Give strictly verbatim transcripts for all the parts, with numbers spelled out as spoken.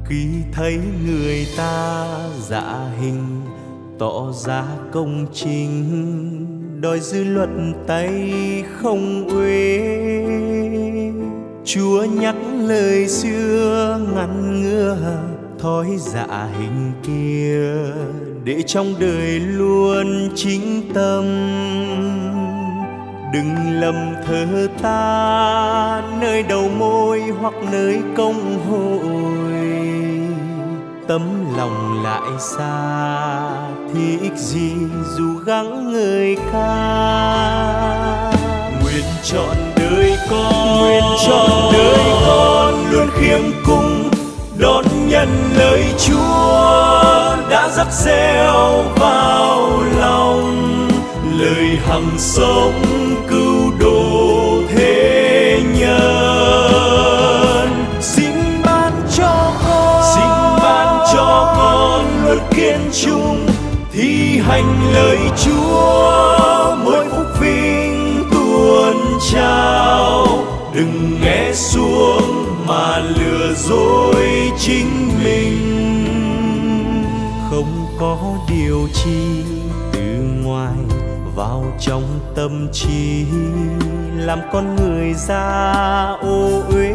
khi thấy người ta dạ hình tỏ ra công chính, đòi dư luật tay không uế. Chúa nhắc lời xưa ngăn ngừa thói dạ hình kia, để trong đời luôn chính tâm. Đừng lầm thơ ta nơi đầu môi hoặc nơi công hội, tấm lòng lại xa thì ích gì dù gắng ngợi ca. Nguyện trọn đời con, nguyện trọn đời con luôn khiêm cung đón nhận lời Chúa đã rắc reo vào lòng, lời hằng sống cứu độ thế nhân. Xin ban cho con, xin ban cho con luôn kiên trung thi hành lời Chúa, mỗi phúc vinh tuôn trào. Đừng nghe xuống mà lừa dối chính mình, không có điều chi từ ngoài vào trong tâm trí, làm con người ra ô uế.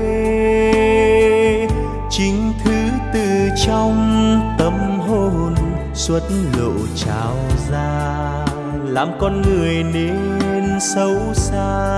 Chính thứ từ trong tâm hồn xuất lộ trào ra, làm con người nên xấu xa.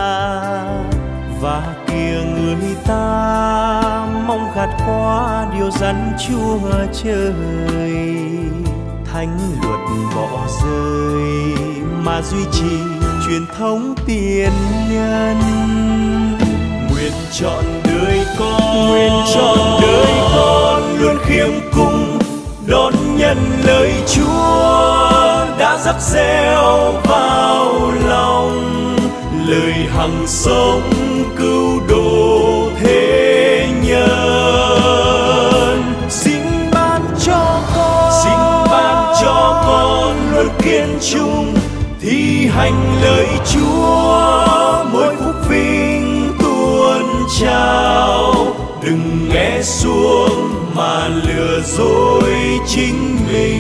Và kìa người ta mong gạt qua điều răn Chúa trời, thánh luật bỏ rơi mà duy trì truyền thống tiền nhân. Nguyện trọn đời con, nguyện trọn đời con luôn khiêm cung đón nhận lời Chúa đã rắc reo vào lòng, lời hằng sống cứu độ thế nhân. Xin ban cho con, xin ban cho con luôn kiên trung thi hành lời Chúa, mỗi phúc vinh tuôn trào. Đừng nghe xuống mà lừa dối chính mình.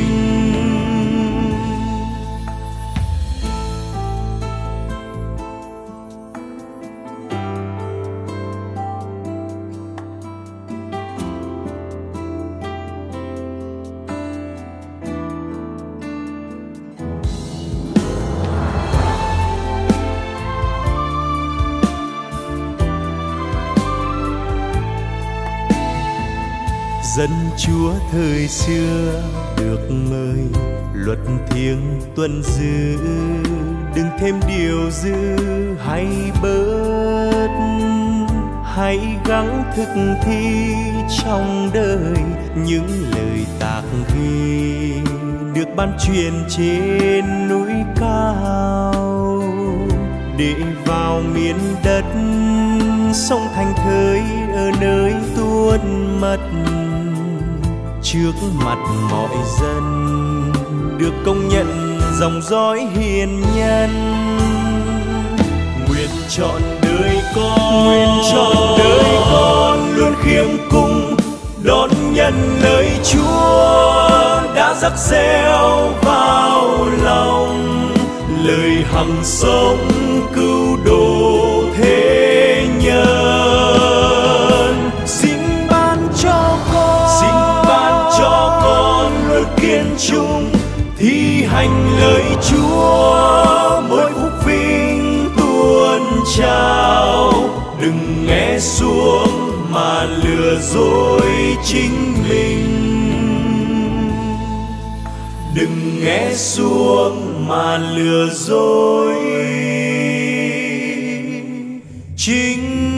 Dân Chúa thời xưa được mời luật thiêng tuân giữ, đừng thêm điều dư hay bớt. Hãy gắng thực thi trong đời những lời tạc ghi được ban truyền trên núi cao, để vào miền đất sông thành thới ở nơi tuôn mất. Trước mặt mọi dân được công nhận dòng dõi hiền nhân. Nguyện trọn đời con, nguyện trọn đời con luôn khiêm cung đón nhận lời Chúa đã rắc reo vào lòng, lời hằng sống cứu độ thế nhân. Xin ban cho con, xin ban cho con luôn kiên trung thi hành lời Chúa, mỗi phúc vinh tuôn trào. Đừng nghe xuống mà lừa dối chính mình, đừng nghe xuống mà lừa dối chính